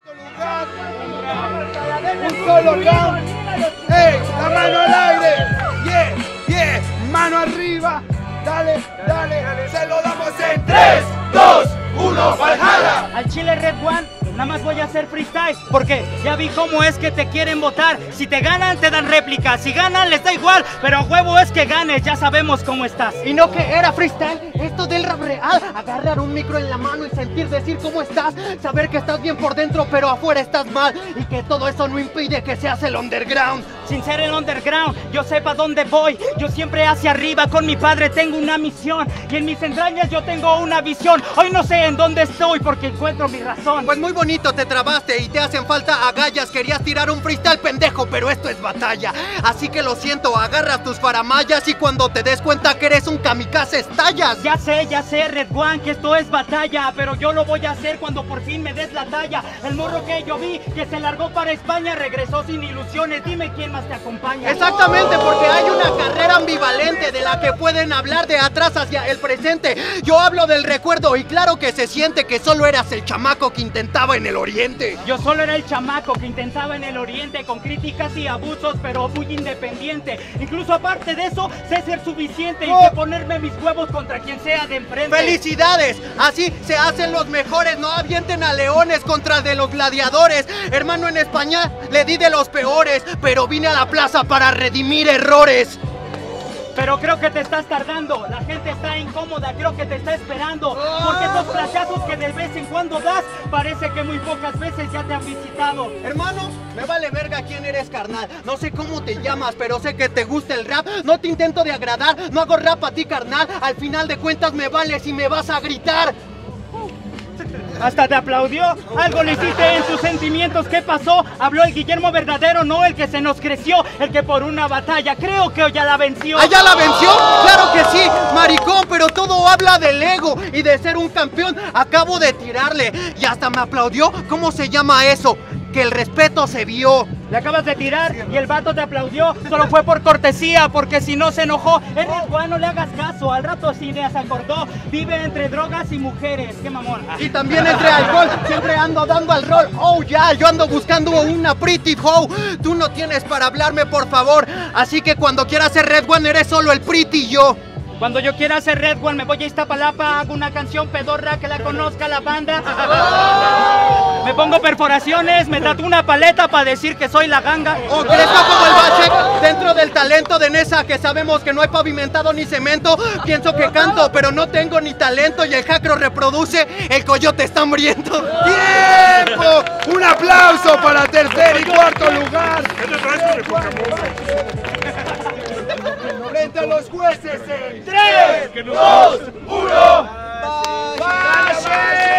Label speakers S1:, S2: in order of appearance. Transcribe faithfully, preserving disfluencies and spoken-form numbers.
S1: Un solo round. ¡Ey! La mano al aire. Yeah, yeah. Mano arriba. Dale, dale. Se lo damos en tres, dos, uno. Valhalla.
S2: Al Chile Red One, nada más voy a hacer freestyle, porque ya vi cómo es que te quieren votar. Si te ganan, te dan réplica. Si ganan, les da igual, pero a huevo es que ganes. Ya sabemos cómo estás.
S3: Y no que era freestyle, esto del rap real. Agarrar un micro en la mano y sentir decir cómo estás. Saber que estás bien por dentro, pero afuera estás mal. Y que todo eso no impide que seas el underground.
S2: Sin ser el underground, yo sé pa' dónde voy. Yo siempre hacia arriba, con mi padre tengo una misión. Y en mis entrañas yo tengo una visión. Hoy no sé en dónde estoy porque encuentro mi razón.
S3: Pues muy bonito, te trabaste y te hacen falta agallas. Querías tirar un freestyle pendejo, pero esto es batalla. Así que lo siento, agarras tus faramayas y cuando te des cuenta que eres un kamikaze estallas.
S2: Ya sé, ya sé, Red One, que esto es batalla, pero yo lo voy a hacer cuando por fin me des la talla. El morro que yo vi, que se largó para España, regresó sin ilusiones. Dime quién más te acompaña.
S3: Exactamente, porque hay una carrera ambivalente de la que pueden hablar de atrás hacia el presente. Yo hablo del recuerdo y claro que se siente que solo eras el chamaco que intentaba en el oriente.
S2: Yo solo era el chamaco que intentaba en el oriente con críticas y abusos, pero muy independiente. Incluso aparte de eso, sé ser suficiente
S3: oh.
S2: y sé ponerme mis huevos contra quien sea de enfrente.
S3: ¡Felicidades! Así se hacen los mejores, no avienten a leones contra de los gladiadores. Hermano, en España le di de los peores, pero vine a la plaza para redimir errores.
S2: Pero creo que te estás tardando, la gente está incómoda, creo que te está esperando. Porque esos flashazos que de vez en cuando das, parece que muy pocas veces ya te han visitado.
S3: Hermano, me vale verga quién eres, carnal. No sé cómo te llamas, pero sé que te gusta el rap. No te intento de agradar, no hago rap a ti, carnal. Al final de cuentas me vales y me vas a gritar.
S2: Hasta te aplaudió, algo le hiciste en tus sentimientos. ¿Qué pasó? Habló el Guillermo verdadero, no el que se nos creció. El que por una batalla creo que ya la venció.
S3: ¿Ah, ya la venció? ¡Claro que sí, maricón! Pero todo habla del ego y de ser un campeón. Acabo de tirarle y hasta me aplaudió. ¿Cómo se llama eso? Que el respeto se vio.
S2: Le acabas de tirar y el vato te aplaudió. Solo fue por cortesía, porque si no se enojó. Es Red One, no le hagas caso. Al rato sí se acordó. Vive entre drogas y mujeres. ¡Qué mamón!
S3: Y también entre alcohol. Siempre ando dando al rol. Oh, ya, yo ando buscando una pretty hoe. Tú no tienes para hablarme, por favor. Así que cuando quieras ser Red One, eres solo el pretty y yo.
S2: Cuando yo quiera ser Red One, me voy a Iztapalapa, hago una canción pedorra que la conozca la banda. Me pongo perforaciones, me tatúo una paleta para decir que soy la ganga.
S3: O crezco como el bache dentro del talento de Nesa, que sabemos que no hay pavimentado ni cemento. Pienso que canto, pero no tengo ni talento y el jacro reproduce, el coyote está hambriento.
S1: ¡Tiempo! ¡Un aplauso para tercer y cuarto lugar! Frente a los jueces en tres, dos, uno. ¡Valle!